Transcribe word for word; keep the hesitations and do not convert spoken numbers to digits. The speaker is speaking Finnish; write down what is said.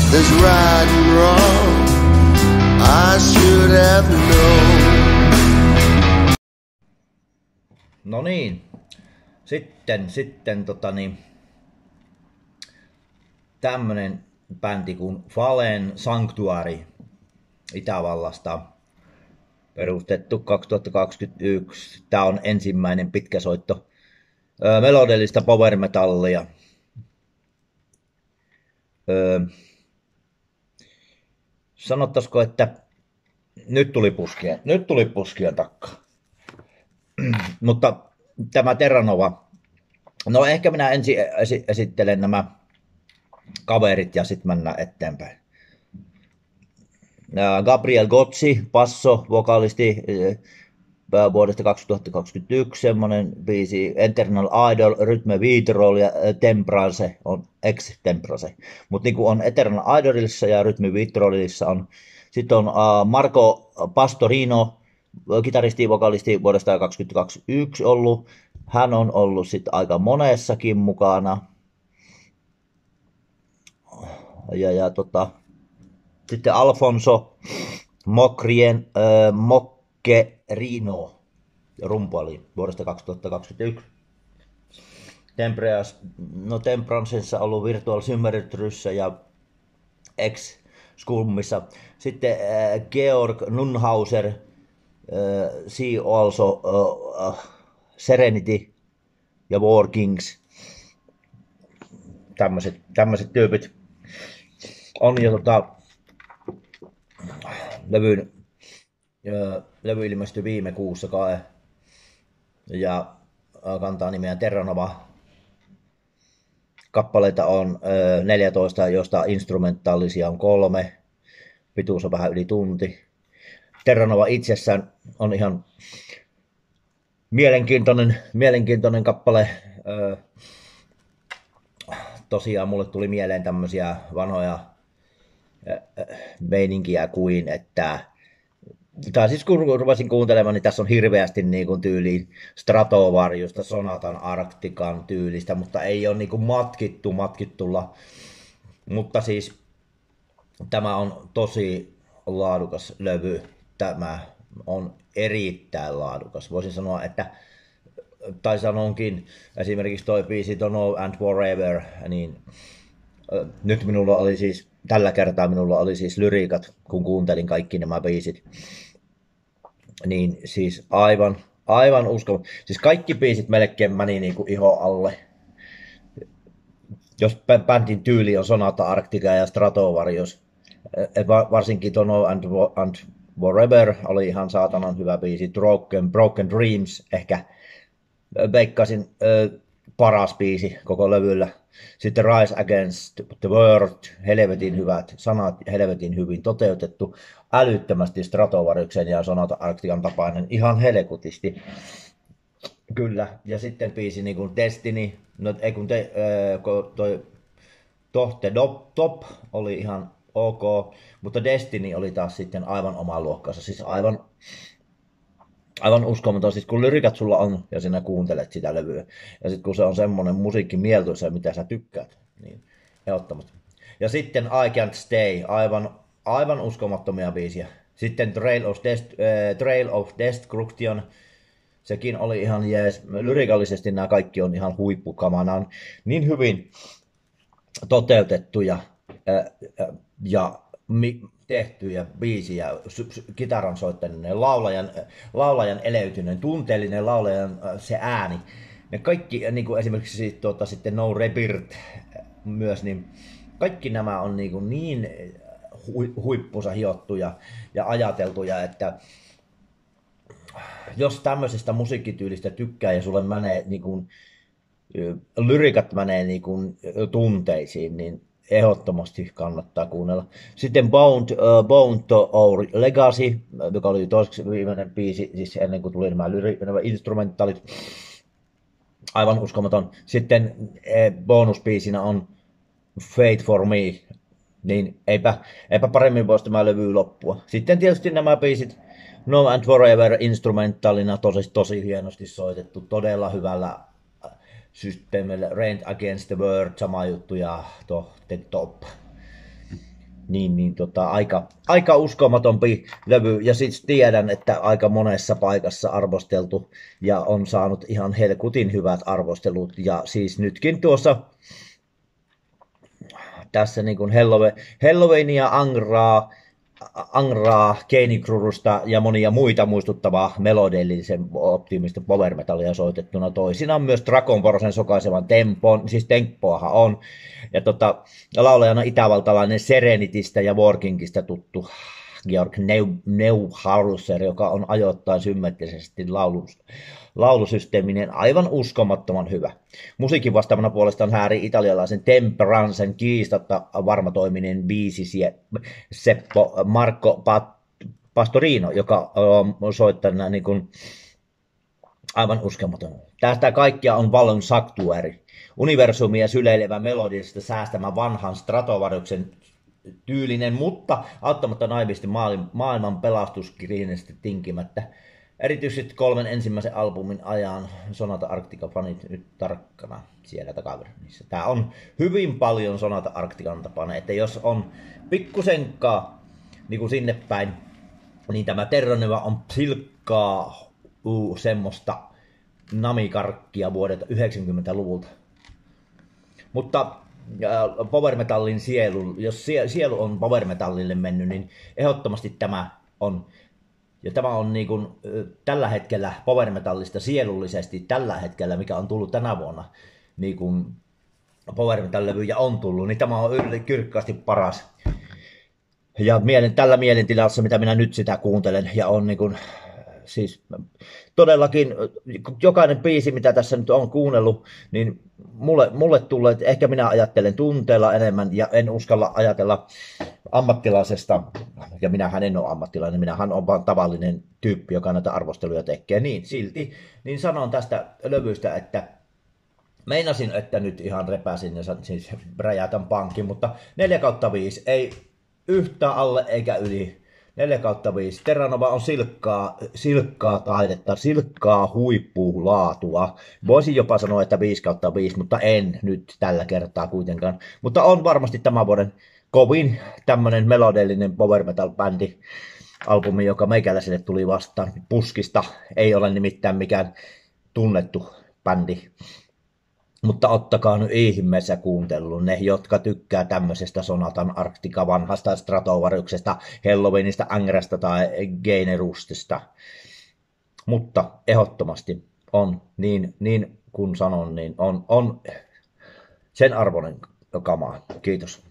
there's right and wrong. I should have known. No niin, sitten, sitten tota niin, tämmönen bändi kuin Fallen Sanctuary Itävallasta, perustettu kaksituhattakaksikymmentäyksi. Tää on ensimmäinen pitkäsoitto öö, melodellista power metallia. Öö, sanottaisiko, että nyt tuli puskia, nyt tuli puskia takka. Mutta tämä Terranova, no ehkä minä ensin esittelen nämä kaverit ja sitten mennään eteenpäin. Gabriel Gozzi, basso, vokalisti vuodesta kaksituhattakaksikymmentäyksi, semmoinen biisi, Eternal Idol, Rhythm Vitrol ja Temperance on ex-Temperance. Mutta niin kuin on Eternal Idolissa ja Rhythm Vitrolissa on, sitten on Marco Pastorino, kitaristi, vokalisti vuodesta kaksituhattakaksikymmentäyksi ollut. Hän on ollut sitten aika monessakin mukana. Ja, ja tota, sitten Alfonso Mokrien, äh, Moccherino, rumpali vuodesta kaksituhattakaksikymmentäyksi. Temperas, no Temprancessa ollut Virtual Symmetryssä ja X-Skulmissa. Sitten äh, Georg Nunhauser, äh, See Also, äh, äh, Serenity ja War Kings. Tämmöiset, tämmöiset tyypit on jo tota, levyn, ö, levy ilmestyi viime kuussa kai ja kantaa nimeä Terranova. Kappaleita on ö, neljätoista, joista instrumentaalisia on kolme. Pituus on vähän yli tunti. Terranova itsessään on ihan mielenkiintoinen, mielenkiintoinen kappale. Ö, tosiaan mulle tuli mieleen tämmöisiä vanhoja meininkiä kuin, että tai siis kun ruvasin kuuntelemaan, niin tässä on hirveästi niin kuin tyyliin Stratovariusta, Sonatan Arctican tyylistä, mutta ei ole niin kuin matkittu matkittulla. Mutta siis tämä on tosi laadukas levy. Tämä on erittäin laadukas. Voisin sanoa, että tai sanonkin esimerkiksi toi biisi To Know and Forever, niin nyt minulla oli siis, tällä kertaa minulla oli siis lyriikat, kun kuuntelin kaikki nämä biisit. Niin siis aivan, aivan uskon. Siis kaikki biisit melkein meni niinku iho alle. Jos bändin tyyli on Sonata Arctica ja Stratovarius, varsinkin To Know and, and Forever oli ihan saatanan hyvä biisi. Broken, Broken Dreams ehkä veikkaisin äh, paras biisi koko levyllä. Sitten Rise Against the World, helvetin hyvät sanat, helvetin hyvin toteutettu, älyttömästi Stratovariuksen ja Sonata Arctican tapainen, ihan helkutisti. Kyllä, ja sitten biisi niin kuin Destiny, no ei kun te, äh, toi Tohte Top oli ihan ok, mutta Destiny oli taas sitten aivan oma luokkansa, siis aivan Aivan uskomaton, siis kun lyrikat sulla on ja sinä kuuntelet sitä levyä. Ja sitten kun se on semmonen musiikki mieltyisä, mitä sä tykkäät, niin ehdottomasti. Ja sitten I Can't Stay, aivan, aivan uskomattomia biisiä. Sitten Trail of, Dest, äh, Trail of Destruction, sekin oli ihan jees. Lyrikallisesti nämä kaikki on ihan huippukamana. On niin hyvin toteutettuja äh, äh, ja mi- tehtyjä biisiä, kitaran soittaminen, laulajan, laulajan eleytyneen, tunteellinen laulajan se ääni. Ne kaikki, niin kuin esimerkiksi tuota, sitten No Rebirth myös, niin kaikki nämä on niin, kuin niin huippusa hiottuja ja ajateltuja, että jos tämmöisestä musiikkityylistä tykkää ja sulle menee niin kuin, lyrikat menee niin kuin tunteisiin, niin ehdottomasti kannattaa kuunnella. Sitten Bound, uh, Bound to Our Legacy, joka oli toiseksi viimeinen biisi, siis ennen kuin tuli nämä, lyri, nämä instrumentaalit. Aivan uskomaton. Sitten eh, bonusbiisinä on Fate for Me, niin eipä, eipä paremmin voisi tämä levy loppua. Sitten tietysti nämä biisit No and Forever instrumentaalina tosi, tosi hienosti soitettu, todella hyvällä systeemillä. Rent Against the World, sama juttu, ja to, The Top. niin, niin tota, aika, aika uskomatompi levy. Ja sitten tiedän, että aika monessa paikassa arvosteltu ja on saanut ihan helkutin hyvät arvostelut. Ja siis nytkin tuossa tässä niin kuin Halloweenia, Angraa, Angraa, Keinikrurusta ja monia muita muistuttavaa melodellisen optimista power metallia soitettuna toisinaan myös Drakon Porosen sokaisevan tempon, siis tempoahan on. Ja tota, laulajana itävaltalainen Serenitystä ja Workingista tuttu Georg Neuhauser, joka on ajoittain symmetrisesti laulus, laulusysteeminen aivan uskomattoman hyvä. Musiikin vastaavana puolestaan hääri italialaisen Temperancen kiistatta varmatoiminen biisi Seppo Marco Pastorino, joka on soittanut niin kuin aivan uskomaton. Tästä kaikkia on Vallon Sanctuary, universumia syleilevä melodisesti säästämä vanhan Stratovariuksen tyylinen, mutta auttamatta naivisti maailman pelastuskirjallisesti tinkimättä. Erityisesti kolmen ensimmäisen albumin ajan Sonata Arctica-fanit nyt tarkkana siellä takavernissä. Tää on hyvin paljon Sonata Arctican tapana, että jos on pikkusenkaa niin kuin sinne päin, niin tämä Terranova on silkkaa uh, semmoista namikarkkia vuodelta yhdeksänkymmentäluvulta. Mutta power metallin sielu, jos sielu on power metallille mennyt, niin ehdottomasti tämä on. Ja tämä on niin kuin, tällä hetkellä power metallista sielullisesti, tällä hetkellä, mikä on tullut tänä vuonna, niin kuin power metal-levyjä on tullut, niin tämä on kirkkaasti paras. Ja mielen, tällä mielentilassa, mitä minä nyt sitä kuuntelen, ja on niin kuin, siis todellakin jokainen biisi, mitä tässä nyt on kuunnellut, niin mulle, mulle tulee, että ehkä minä ajattelen tunteella enemmän ja en uskalla ajatella ammattilaisesta, ja minähän en ole ammattilainen, minähän olen vain tavallinen tyyppi, joka näitä arvosteluja tekee, niin silti, niin sanon tästä levystä, että meinasin, että nyt ihan repäsin ja siis räjätän pankin, mutta neljä kautta viisi ei yhtään alle eikä yli. neljä kautta viisi. Terranova on silkkaa, silkkaa taidetta, silkkaa huippulaatua. Voisin jopa sanoa, että viisi kautta viisi, mutta en nyt tällä kertaa kuitenkaan. Mutta on varmasti tämän vuoden kovin tämmönen melodellinen power metal bändi albumi, joka meikäläiselle tuli vastaan. Puskista ei ole nimittäin mikään tunnettu bändi. Mutta ottakaa nyt ihmeessä kuuntelun ne, jotka tykkää tämmöisestä Sonatan Arctica vanhasta Stratovariuksesta, Halloweenista, Angrasta tai Geinerustista. Mutta ehdottomasti on, niin, niin kun sanon, niin on, on sen arvoinen kamaa. Kiitos.